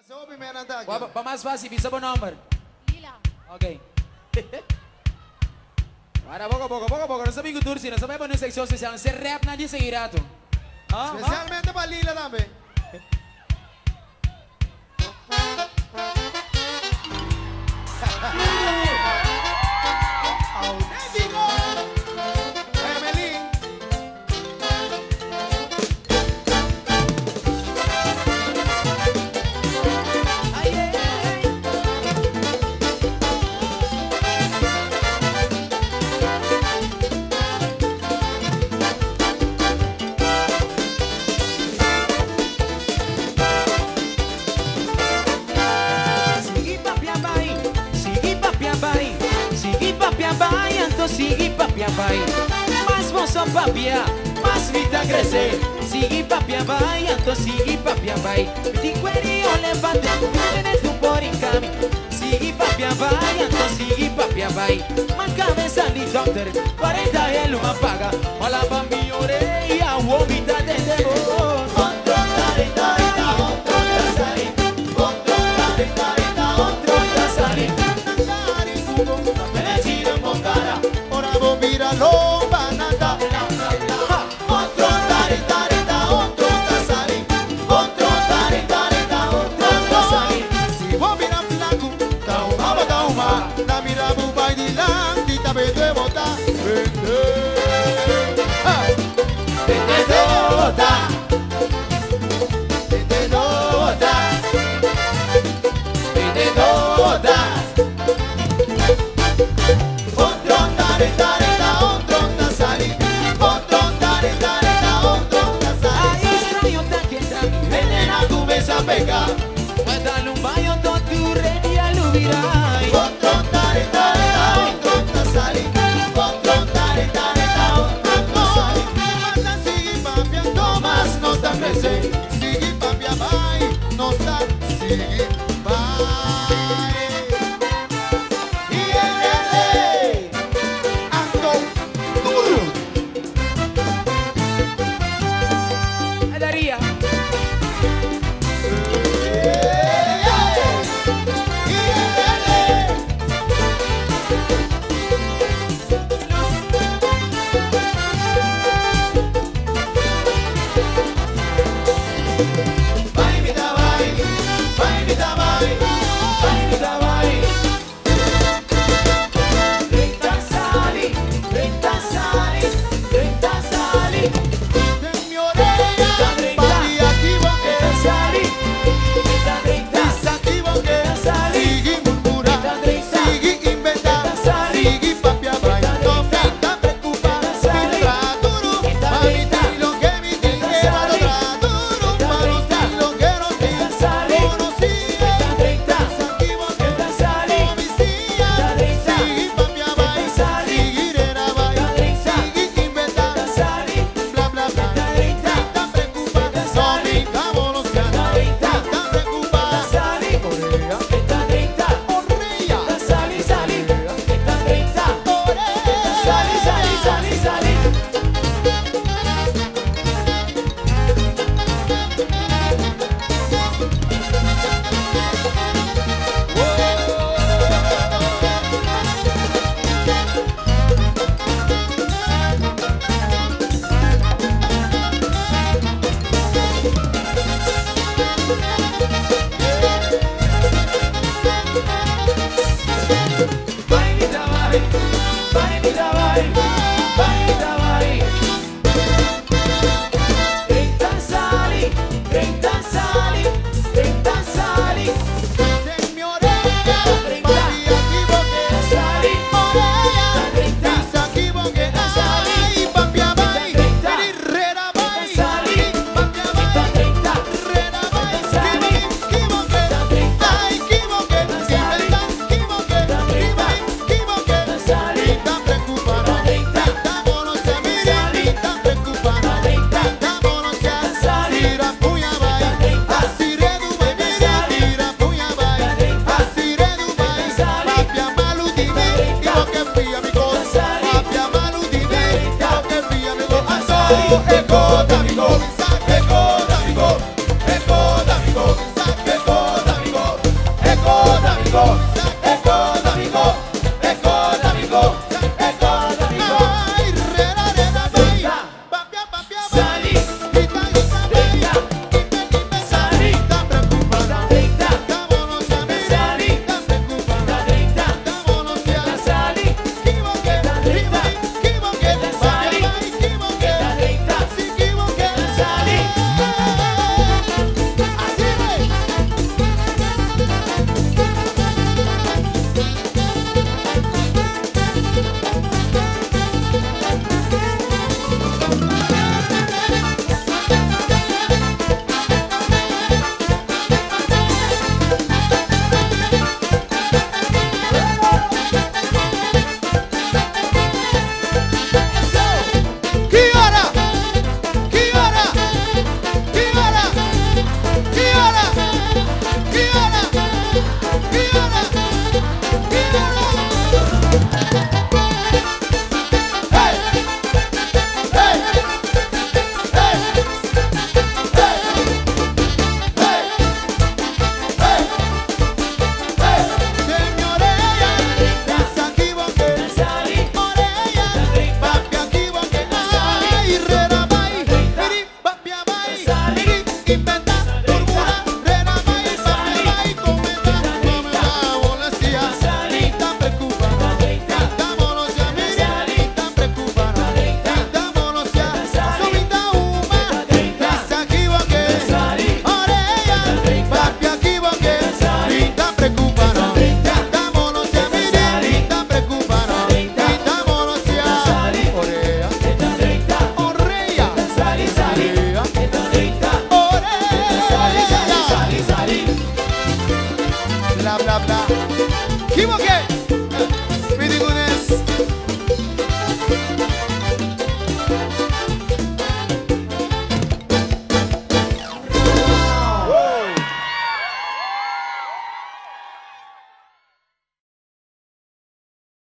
Pa mais fácil, bisa po number. Lila. Okay. Para poco. No sabi ko tursi, no sabi po ng seksyon social. Si rap na di sa irato. Especialmente para Lila también. Auténtico. Emelín. Sigue papia vai, mas moça papia, mas vida crescer. Sigue papia vai, então sigue papia vai. Te queria levar de tu por encame. Sigue papia vai, então sigue papia vai. Mas cabeça de doctor, 40 ele uma paga. Olha pra minha orelha, o homem tá dentro. Míralo, banata. Otro tarita, otro tasari. Otro tarita, otro tasari. Si vos miras flaco, tauma. La mira buba y dilan, tita vete bota. Vete bota. Vete bota. Vete bota. Otro tarita. Pega, mas dá-lhe banho todo ready a lubirai. Otro tarita, otro tasari. Otro tarita, otro tasari. Mas sigue papia, Tomás no está presente. Sigue papia, vai, no está, sigue, vai. Y el ando duro. Daria.